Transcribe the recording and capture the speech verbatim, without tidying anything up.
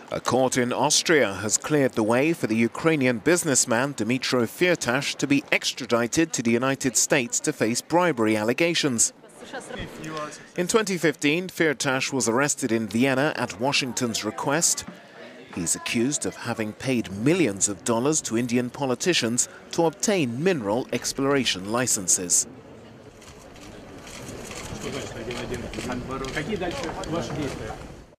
A court in Austria has cleared the way for the Ukrainian businessman Dmytro Firtash to be extradited to the United States to face bribery allegations. In twenty fifteen, Firtash was arrested in Vienna at Washington's request. He's accused of having paid millions of dollars to Indian politicians to obtain mineral exploration licenses. Какие дальше ваши действия?